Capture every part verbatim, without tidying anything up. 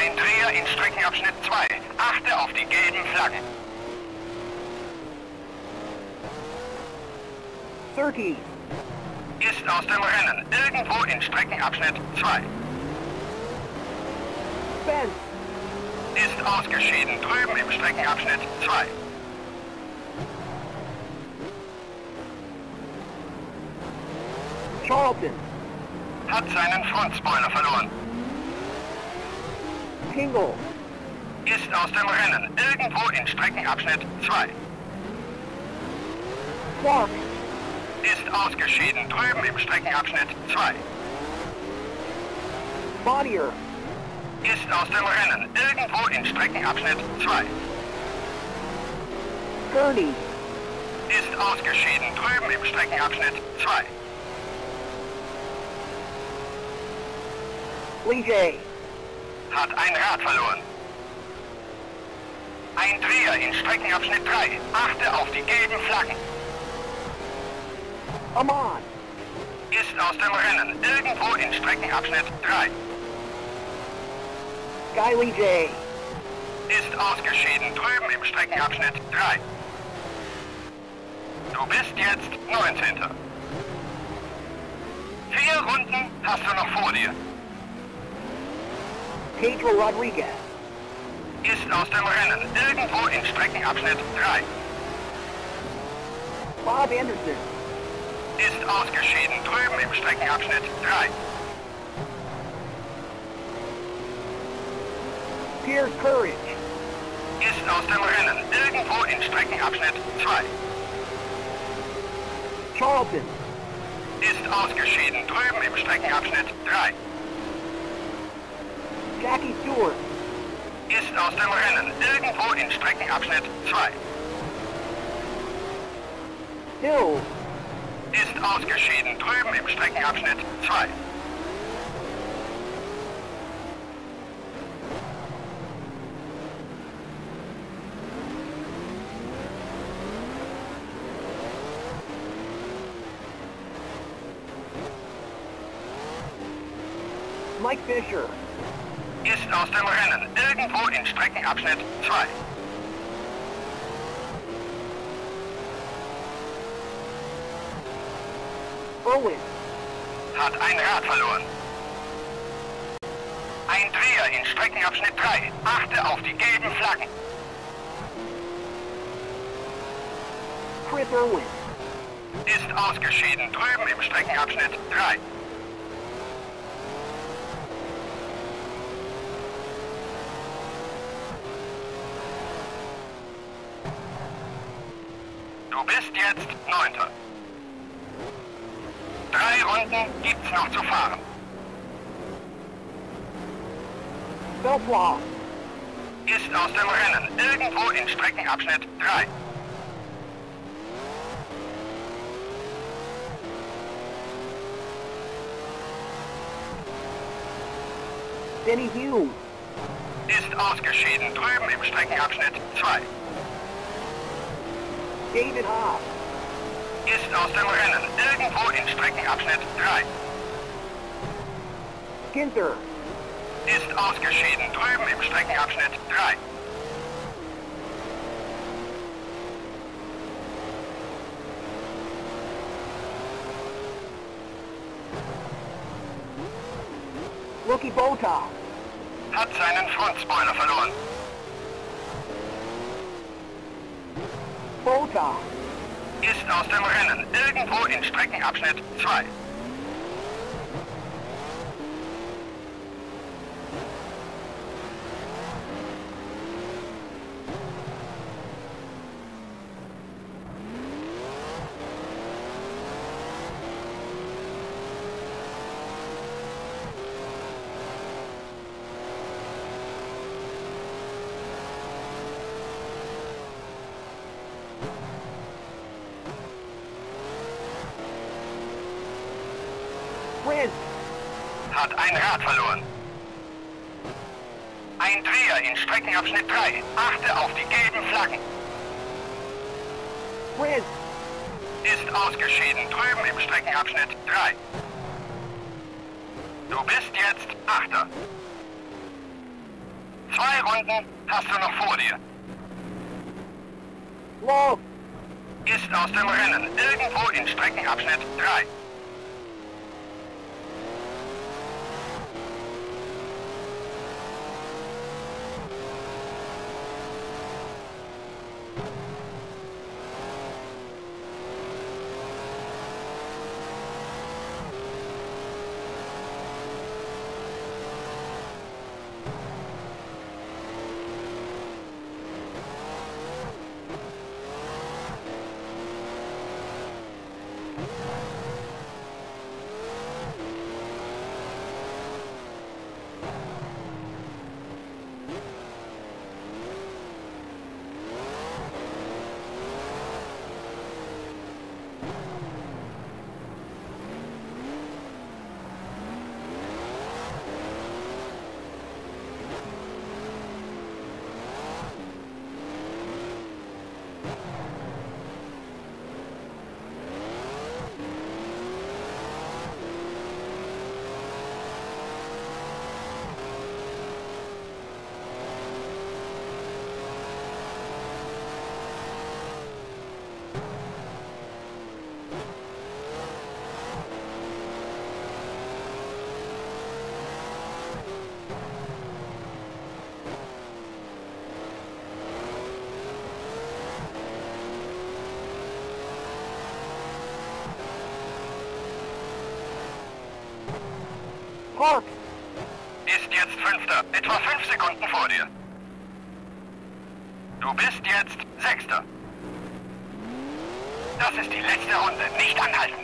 Ein Dreher in Streckenabschnitt zwei. Achte auf die gelben Flaggen. Surtees. Ist aus dem Rennen. Irgendwo in Streckenabschnitt zwei. Spence. Ist ausgeschieden. Drüben im Streckenabschnitt zwei. Charlton. Hat seinen Frontspoiler verloren. Tingle. Ist aus dem Rennen. Irgendwo in Streckenabschnitt zwei. Clark. Ist ausgeschieden. Drüben im Streckenabschnitt zwei. Bonnier. Ist aus dem Rennen. Irgendwo in Streckenabschnitt zwei. Gurney. Ist ausgeschieden. Drüben im Streckenabschnitt zwei. Lee J. Hat ein Rad verloren. Ein Dreher in Streckenabschnitt drei. Achte auf die gelben Flaggen. Amon. Ist aus dem Rennen. Irgendwo in Streckenabschnitt drei. Guy Lee J. Ist ausgeschieden. Drüben im Streckenabschnitt drei. Du bist jetzt neunzehnter. Vier Runden hast du noch vor dir. Pedro Rodriguez. Ist aus dem Rennen. Irgendwo in Streckenabschnitt drei. Bob Anderson. Ist ausgeschieden. Drüben im Streckenabschnitt drei. Pierce Courage. Ist aus dem Rennen. Irgendwo in Streckenabschnitt zwei. Charlton. Ist ausgeschieden. Drüben im Streckenabschnitt drei. Jackie Stewart. Ist aus dem Rennen. Irgendwo in Streckenabschnitt zwei. Hill. Ist ausgeschieden. Drüben im Streckenabschnitt zwei. Mike Fisher. Ist aus dem Rennen. Irgendwo in Streckenabschnitt zwei. Owen. Hat ein Rad verloren. Ein Dreher in Streckenabschnitt drei. Achte auf die gelben Flaggen. Chris Irwin. Ist ausgeschieden. Drüben im Streckenabschnitt drei. Du bist jetzt neunter. Drei Runden gibt's noch zu fahren. Belfloss. Ist aus dem Rennen. Irgendwo in Streckenabschnitt drei. Denny Hume. Ist ausgeschieden. Drüben im Streckenabschnitt zwei. David Hobbs. Ist aus dem Rennen. Irgendwo in Streckenabschnitt drei. Ginther. Ist ausgeschieden. Drüben im Streckenabschnitt drei. Rookie Bota. Hat seinen Frontspoiler verloren. Bota. Ist aus dem Rennen. Irgendwo in Streckenabschnitt zwei. Prince. Hat ein Rad verloren. Ein Dreher in Streckenabschnitt drei. Achte auf die gelben Flaggen. Prince. Ist ausgeschieden. Drüben im Streckenabschnitt drei. Du bist jetzt Achter. Drei Runden hast du noch vor dir. Los! Ist aus dem Rennen. Irgendwo in Streckenabschnitt drei. Park! Ist jetzt Fünfter. Etwa fünf Sekunden vor dir. Du bist jetzt Sechster. Das ist die letzte Runde. Nicht anhalten.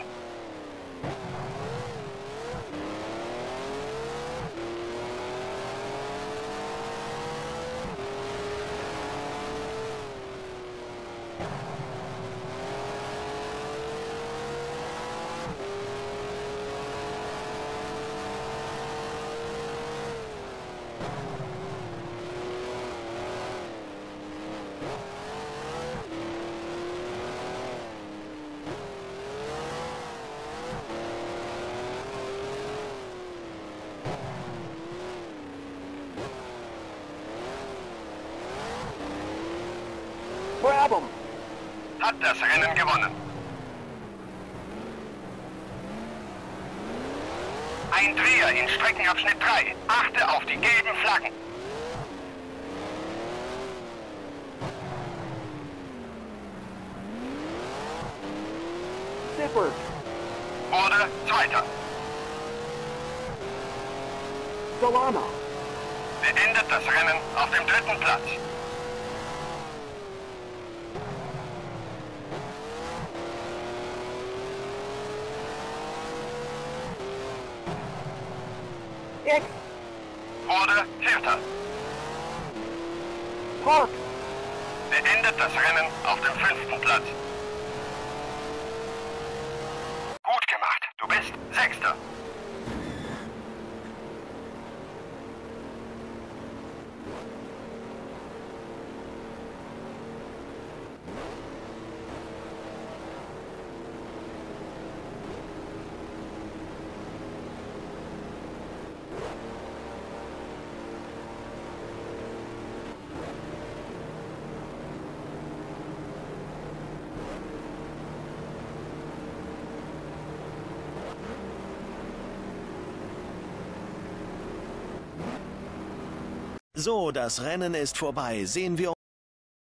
Grab 'em! Hat das Rennen gewonnen. Ein Dreher in Streckenabschnitt drei. Achte auf die gelben Flaggen. Zipper! Wurde Zweiter. Solana! Beendet das Rennen auf dem dritten Platz. X! Wurde Vierter. Park! Beendet das Rennen auf dem fünften Platz. Gut gemacht. Du bist Sechster. So, das Rennen ist vorbei. Sehen wir